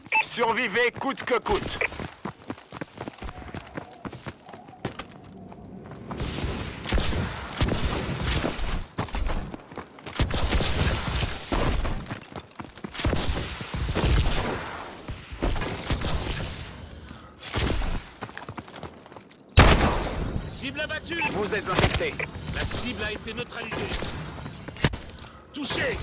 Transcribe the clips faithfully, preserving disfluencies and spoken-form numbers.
Survivez coûte que coûte. Cible abattue. Vous êtes infecté. La cible a été neutralisée. Touché.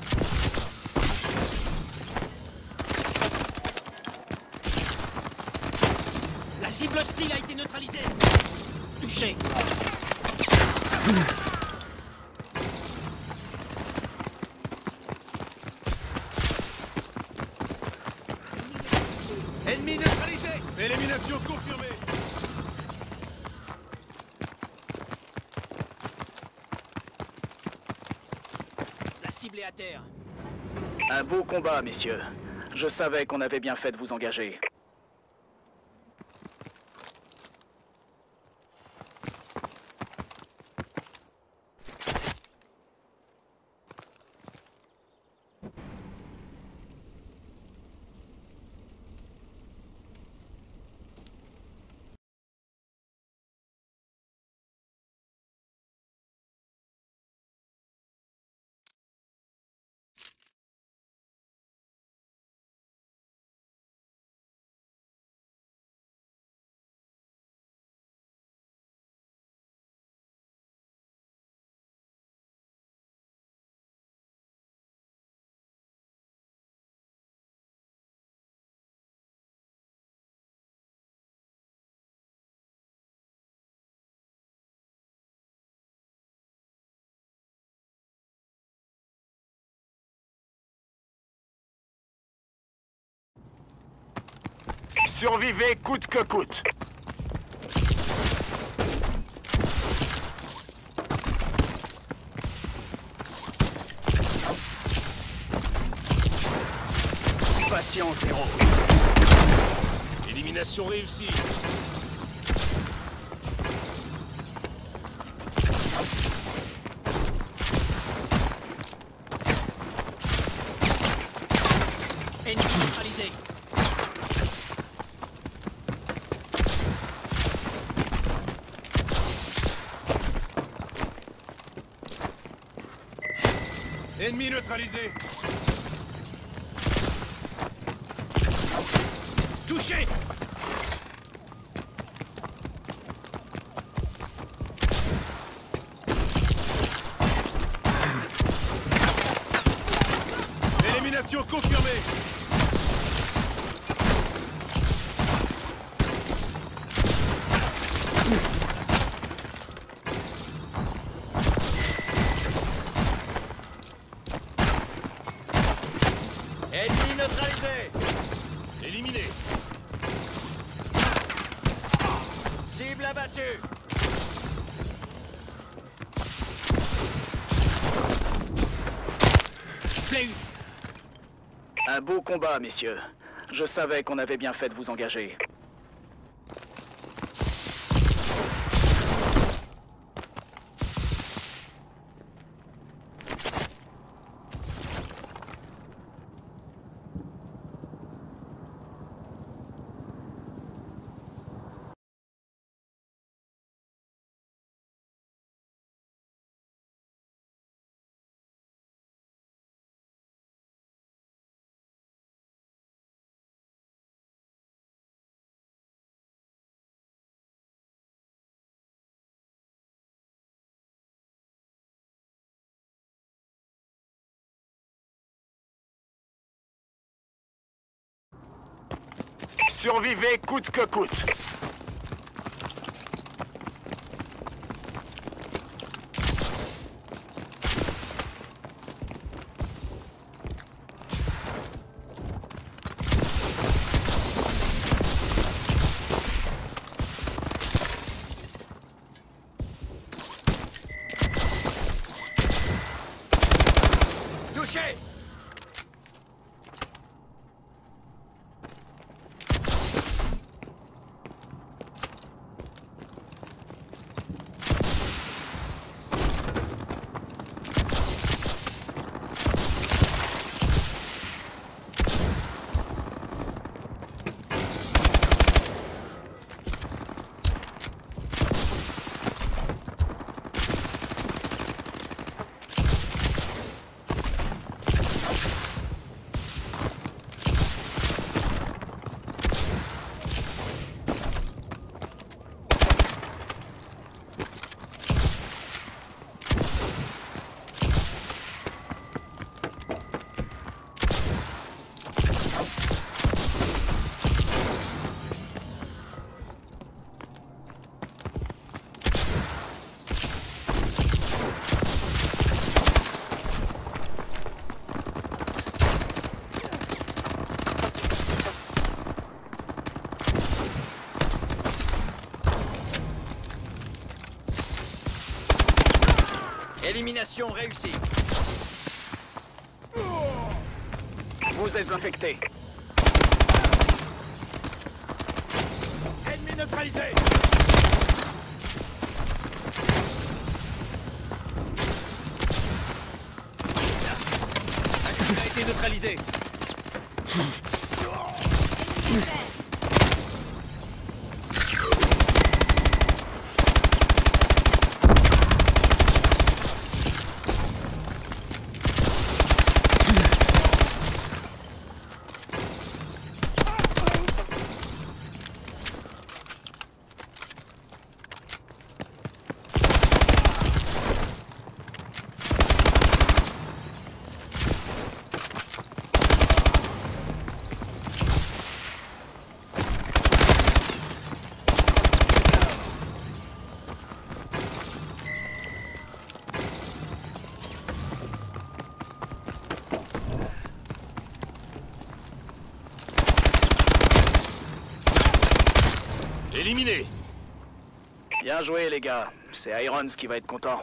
La cible hostile a été neutralisée. Touché. Ennemi neutralisé. Élimination confirmée. La cible est à terre. Un beau combat, messieurs. Je savais qu'on avait bien fait de vous engager. Survivez coûte que coûte. Patience zéro. Élimination réussie. Ennemi neutralisé. Ennemi neutralisé. Touché. Élimination confirmée. Ennemi neutralisé. Éliminé. Cible abattue. Play. Un beau combat, messieurs. Je savais qu'on avait bien fait de vous engager. Survivez coûte que coûte. Touché. Élimination réussie. Vous êtes infecté. Ennemi neutralisé. La cible a été neutralisée. Éliminé. Bien joué, les gars. C'est Irons qui va être content.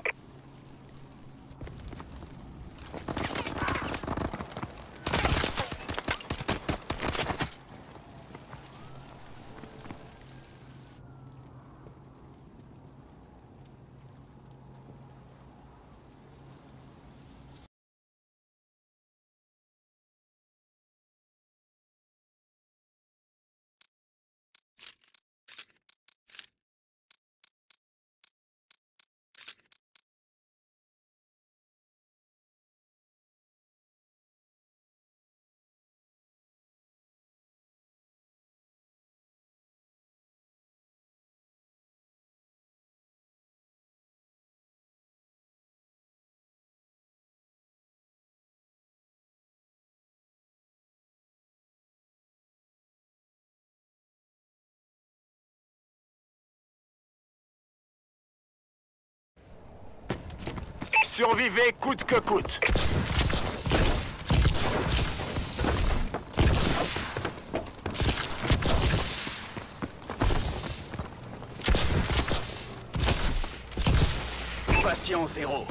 Survivez coûte que coûte. Patient zéro.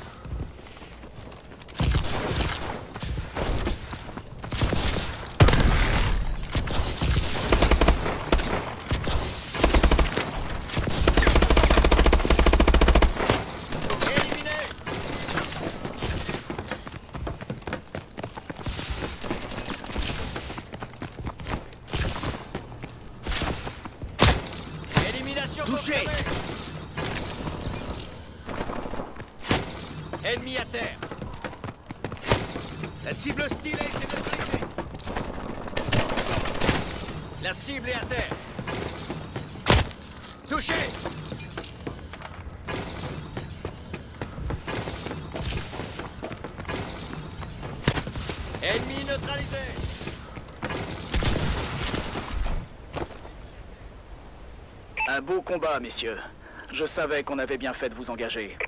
Touché. Ennemi à terre. La cible hostile a été neutralisée. La cible est à terre. Touché. Ennemi neutralisé. Un beau combat, messieurs. Je savais qu'on avait bien fait de vous engager.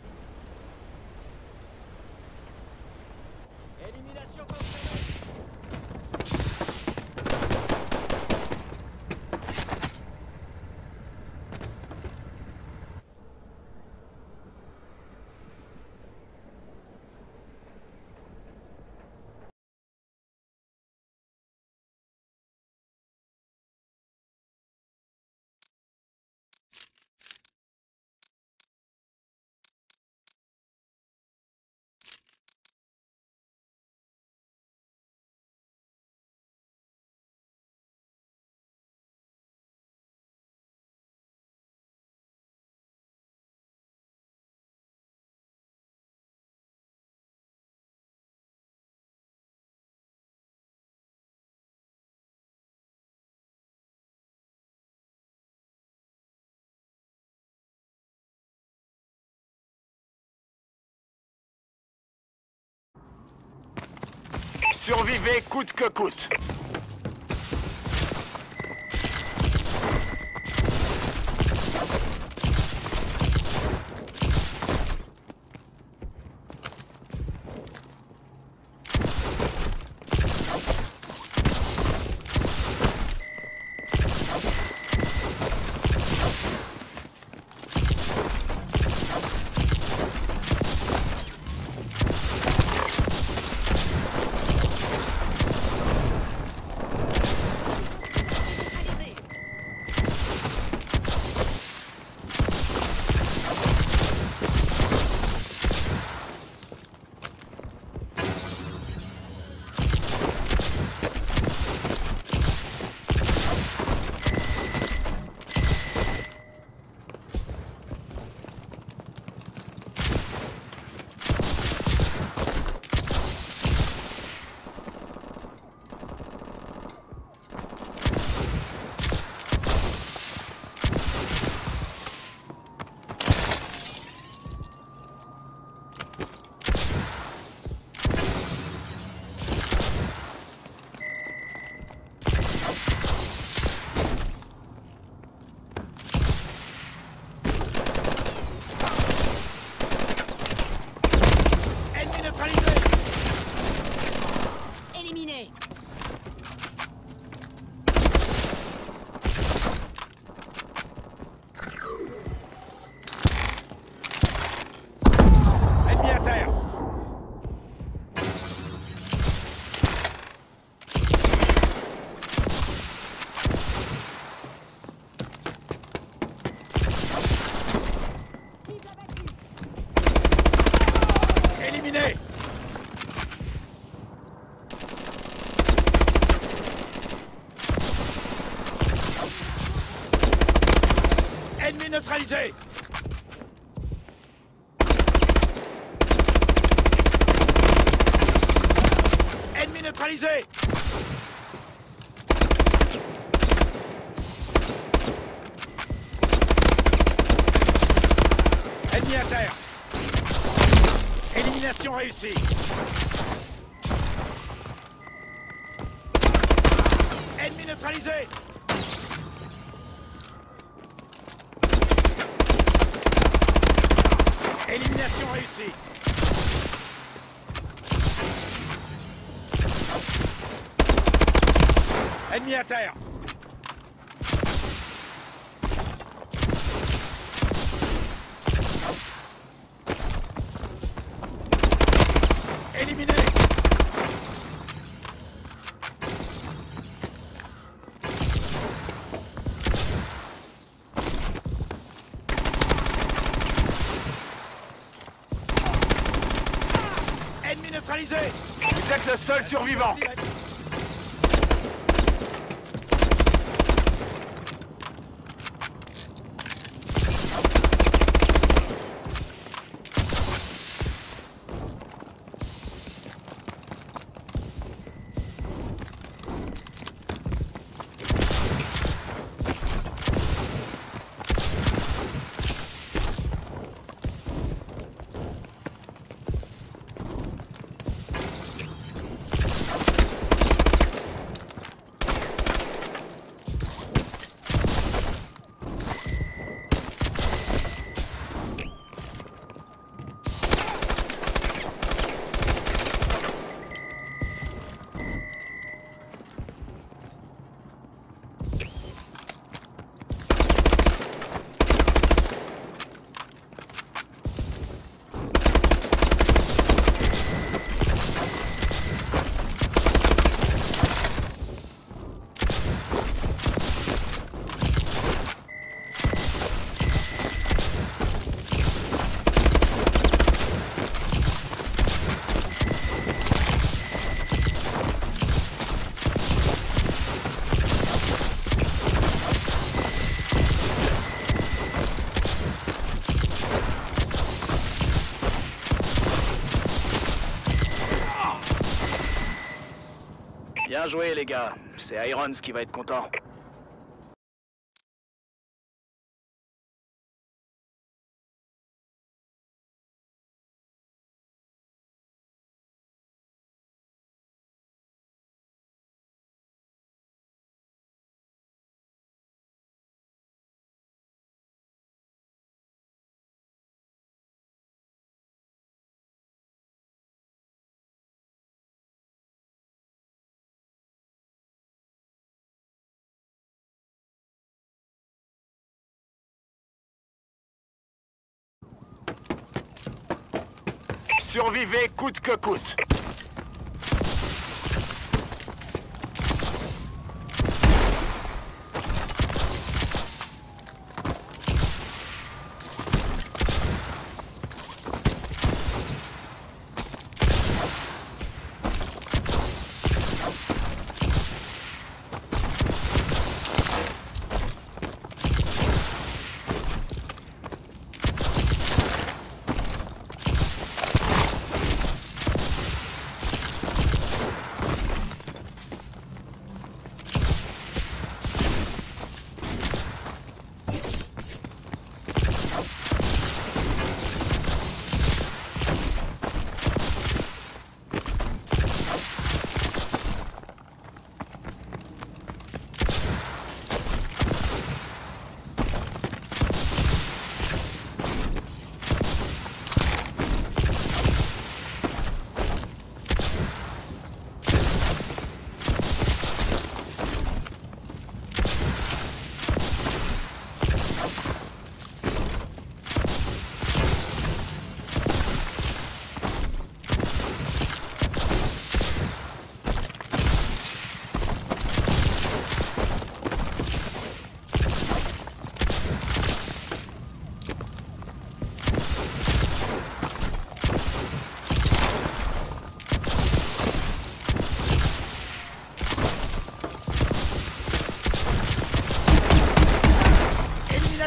Élimination confirmée. Survivez coûte que coûte. Ennemi neutralisé. Ennemi neutralisé. Ennemi à terre. Élimination réussie. Ennemi neutralisé. Élimination réussie. Ennemi à terre. Éliminé. Ennemi neutralisé. Vous êtes le seul survivant. Bien joué les gars, c'est Irons qui va être content. Survivez coûte que coûte.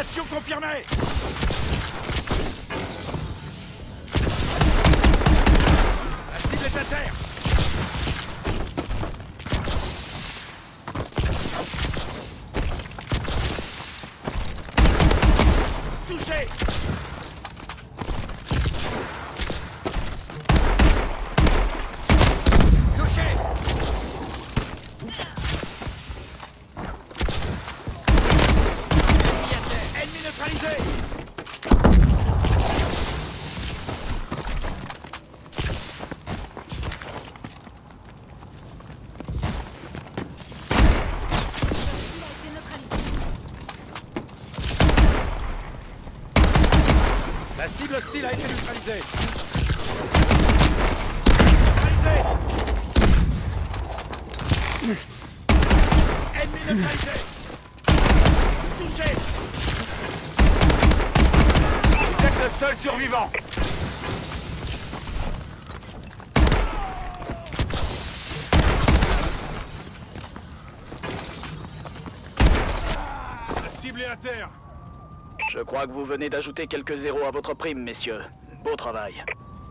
Élimination confirmée. La cible est à terre. Touché. Touché. Ennemi à terre. Ennemi neutralisé. La cible hostile a été neutralisée. Neutralisé. Ennemi neutralisé. Touché. Vous êtes le seul survivant. La cible est à terre. Je crois que vous venez d'ajouter quelques zéros à votre prime, messieurs. Beau travail.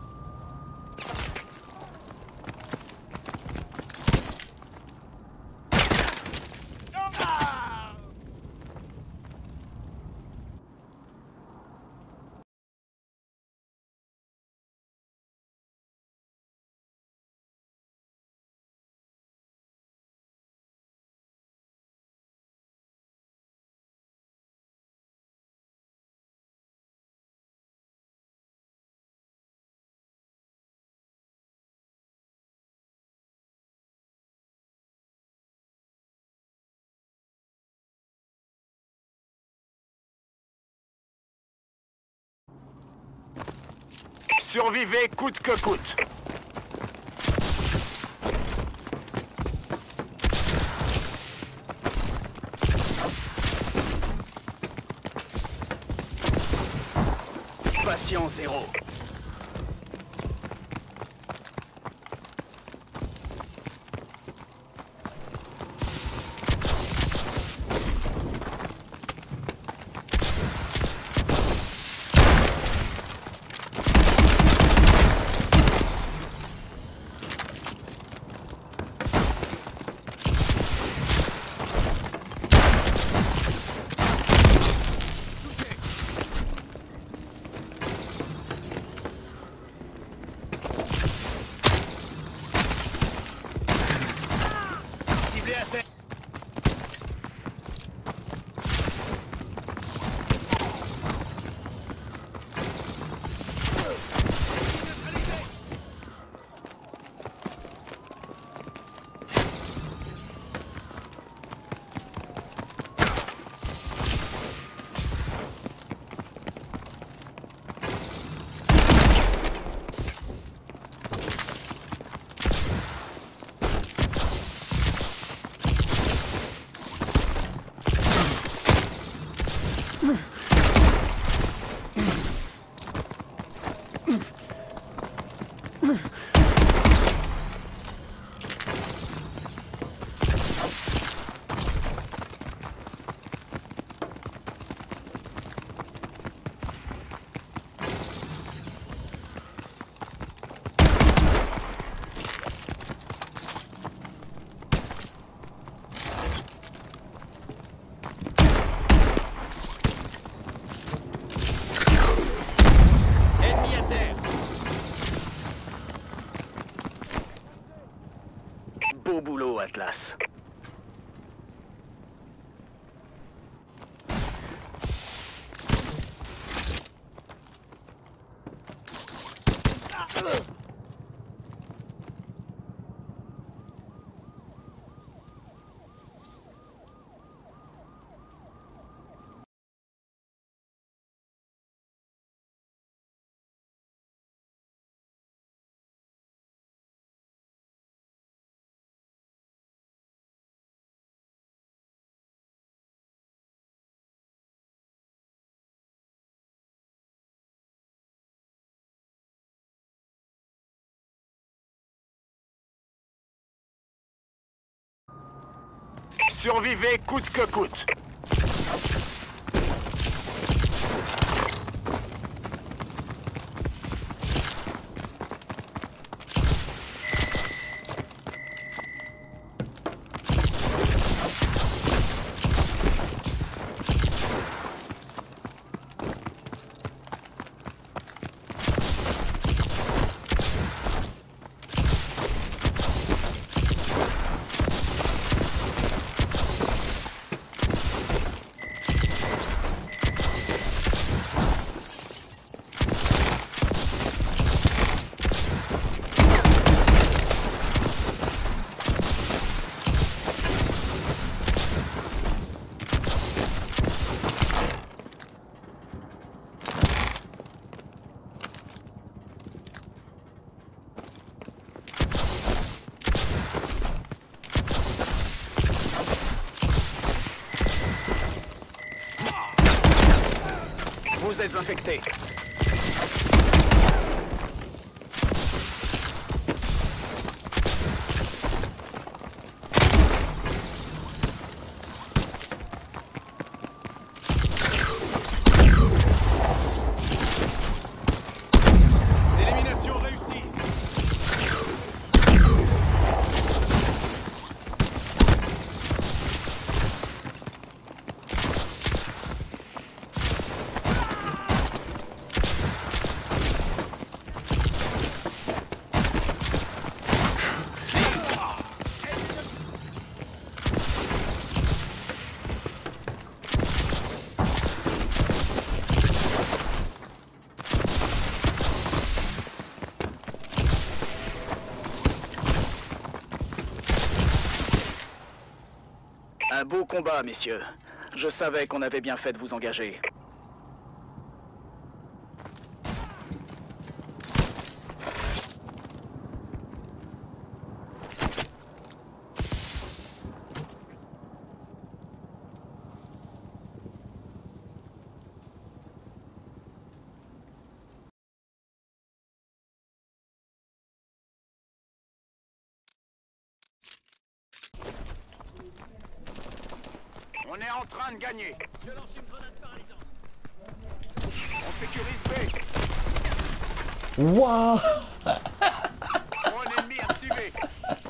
Survivez coûte que coûte. Patient zéro. Ciblé à terre. Ennemi à terre. Beau boulot, Atlas. Survivez coûte que coûte. Vous êtes infecté. Élimination réussie. Un beau combat, messieurs. Je savais qu'on avait bien fait de vous engager. On est en train de gagner. Je lance une grenade paralysante. On sécurise B. Waouh. Drone ennemi activé.